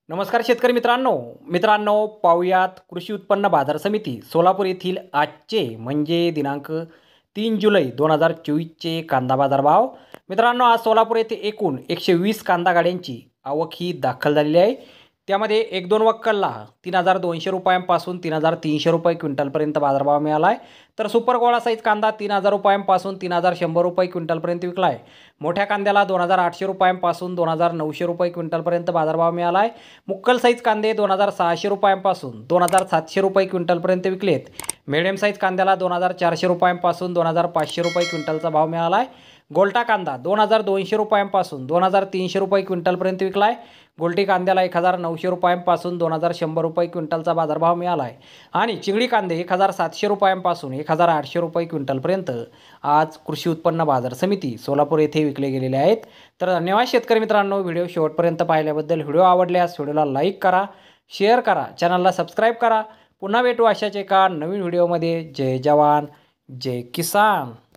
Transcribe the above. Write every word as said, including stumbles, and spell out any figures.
नमस्कार शेतकरी मित्रांनो मित्रांनो पाहुयात कृषी उत्पन्न बाजार समिती सोलापूर येथील आजचे म्हणजे दिनांक तीन जुलै दोन हजार चोवीसचे कांदा बाजार भाव। मित्रांनो आज सोलापूर येथे एकूण एकशे वीस कांदा गाड्यांची आवक ही दाखल झालेली आहे। त्यामध्ये एक दोन वक्कलला तीन हजार दोनशे रुपयांपासून तीन हजार तीनशे रुपये क्विंटलपर्यंत बाजारभाव मिळाला आहे। तर सुपर गोळा साईज कांदा तीन हजार रुपयांपासून तीन हजार शंभर रुपये क्विंटलपर्यंत विकला आहे। मोठ्या कांद्याला दोन हजार आठशे रुपयांपासून दोन हजार नऊशे रुपये क्विंटलपर्यंत बाजारभाव मिळाला आहे। मुक्कल साईज कांदे दोन हजार सहाशे रुपयांपासून दोन हजार सातशे रुपये क्विंटलपर्यंत विकले आहेत। मिडियम साईज कांद्याला दोन हजार चारशे रुपयांपासून दोन हजार पाचशे रुपये क्विंटलचा भाव मिळाला आहे। गोल्टा कांदा दोन हजार दोनशे रुपयांपासून दोन हजार तीनशे रुपये क्विंटलपर्यंत विकला आहे। गोल्टी कांद्याला एक हजार नऊशे रुपयांपासून दोन हजार शंभर रुपये क्विंटलचा बाजारभाव मिळाला आहे। आणि चिंगडी कांदे एक हजार सातशे रुपयांपासून एक हजार आठशे रुपये क्विंटलपर्यंत आज कृषी उत्पन्न बाजार समिती सोलापूर येथे विकले गेलेले आहेत। तर धन्यवाद शेतकरी मित्रांनो, व्हिडिओ शेवटपर्यंत पाहिल्याबद्दल। व्हिडिओ आवडल्यास व्हिडिओला लाईक करा, शेअर करा, चॅनलला सबस्क्राईब करा। पुन्हा भेटू अशाच एका नवीन व्हिडिओमध्ये। जय जवान जय किसान।